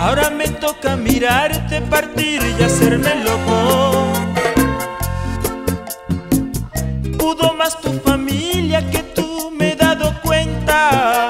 Ahora me toca mirarte partir y hacerme loco. Pudo más tu familia que tú, me he dado cuenta.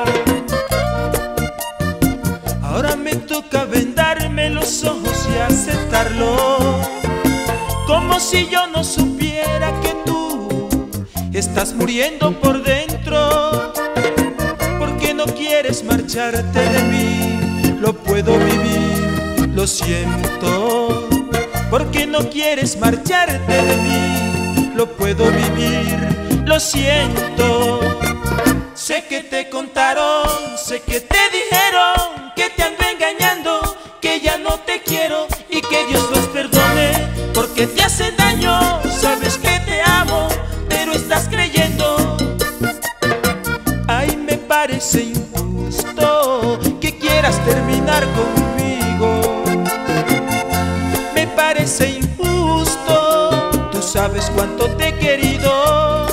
Ahora me toca vendarme los ojos y aceptarlo, como si yo no supiera que tú estás muriendo por dentro. Porque no quieres marcharte de mí, lo puedo vivir, lo siento. Porque no quieres marcharte de mí, lo puedo vivir, lo siento. Sé que te contaron, sé que te dijeron que te ando engañando, que ya no te quiero y que Dios los perdone, porque te hacen daño. Sabes que te amo, pero estás creyendo. Ay, me parece injusto que quieras terminar conmigo. Me parece injusto, tú sabes cuánto te he querido.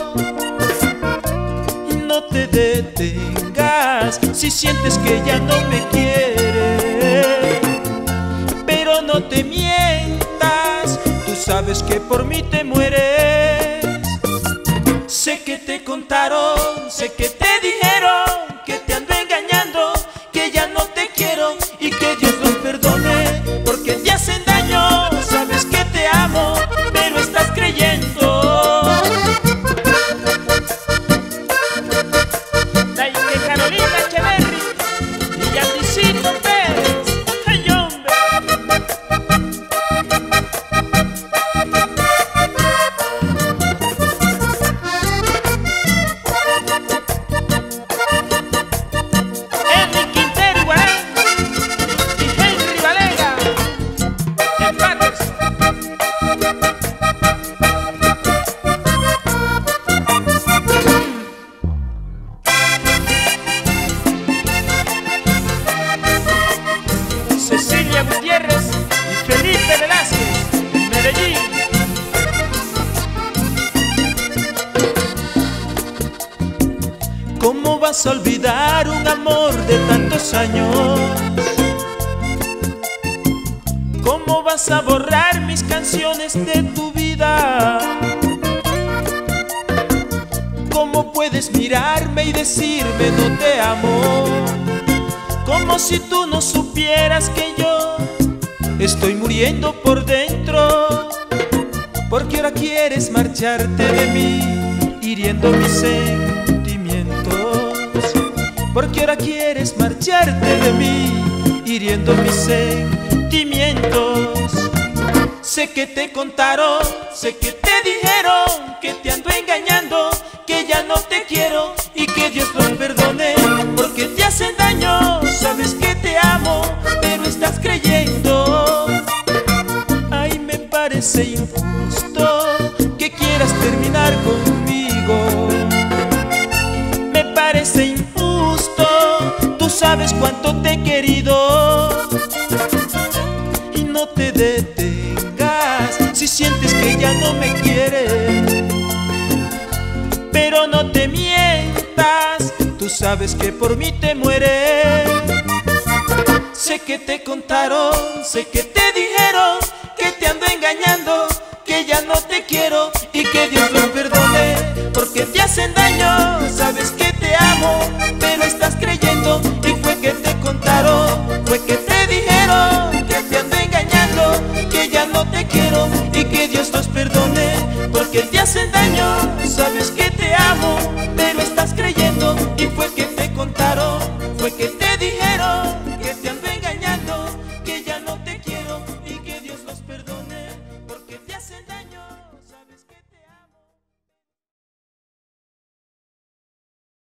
No te detengas si sientes que ya no me quieres, pero no te mientas, tú sabes que por mí te mueres. Sé que te contaron, sé que te dijeron que te ando engañando, que ya no te quiero y que Dios los perdone, porque te hacen daño. Sabes que te amo, pero estás creyendo. Carolina Echeverry y Yandicito Pérez. ¡Ay, hombre! Henry Quintero Iguarán y Henry Valega en Patterson. Cecilia Gutiérrez y Felipe Velázquez en Medellín. ¿Cómo vas a olvidar un amor de tantos años? ¿Cómo vas a borrar mis canciones de tu vida? ¿Cómo puedes mirarme y decirme no te amo? Como si tú no supieras que yo estoy muriendo por dentro. Porque ahora quieres marcharte de mí, hiriendo mis sentimientos. Porque ahora quieres marcharte de mí, hiriendo mis sentimientos. Sé que te contaron, sé que te dijeron que te ando engañando, que ya no te quiero y que Dios los perdone, porque te hacen daño. Sabes que te amo, pero estás creyendo. Ay, me parece injusto que quieras terminar conmigo. Me parece injusto, tú sabes cuánto te he querido. Y no te detengas si sientes que ya no me quieres, pero no te mientas, tú sabes que por mí te mueres. Sé que te contaron, sé que te dijeron que te ando engañando, que ya no te quiero y que Dios los perdone, porque te hacen daño. Sabes que te amo, pero estás creyendo.